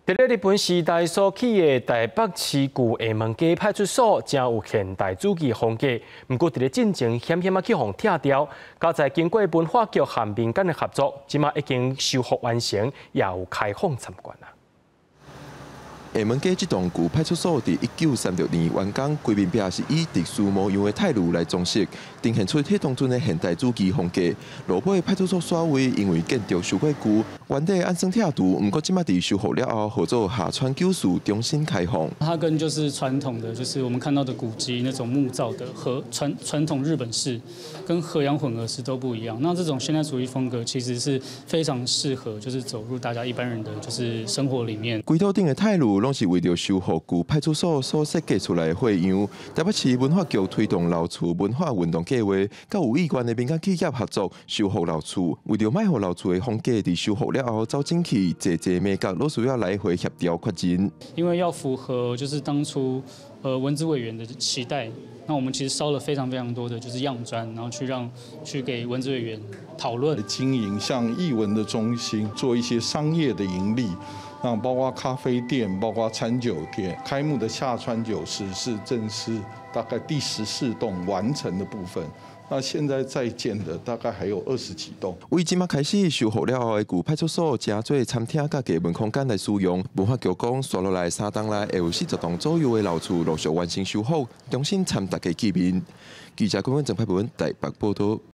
伫咧日本时代所起的台北市旧厦门街派出所，真有现代主义风格。不过，伫咧进前险险去互拆掉，加在经过文化局和民间的合作，即马已经修复完成，也有开放参观啦。 厦门街这栋旧派出所伫1936年完工，规面壁是以特殊模样的泰鲁来装饰，呈现出迄当阵的现代主义风格。路尾派出所所位因为建筑修过旧，原地安装拆除，不过即马伫修复了后，合作下川旧事重新开放。 它跟就是传统的，就是我们看到的古迹那种木造的和传统日本式跟和洋混合式都不一样。那这种现代主义风格其实是非常适合，就是走入大家一般人的就是生活里面。 规头顶的泰鲁。 拢是为着修复旧派出所所设计出来的花样。台北市文化局推动老厝文化运动计划，甲有意愿的民间企业合作修复老厝。为着卖互老厝的风格伫修复了后走进去，侪美角都需要来回协调扩进。 因为要符合就是当初文资委员的期待，那我们其实烧了非常多的就是样砖，然后去给文资委员讨论经营像艺文的中心，做一些商业的盈利。 那包括咖啡店，包括餐酒店，开幕的下川酒室是正式大概第14栋完成的部分。那现在在建的大概还有20几栋。 为即马开始修复了后的旧派出所，加做餐厅甲艺文空间来使用。文化局讲，刷落来3栋内会有40栋左右的老厝陆续完成修复，重新参大家见面。记者郭文正派本台北报道。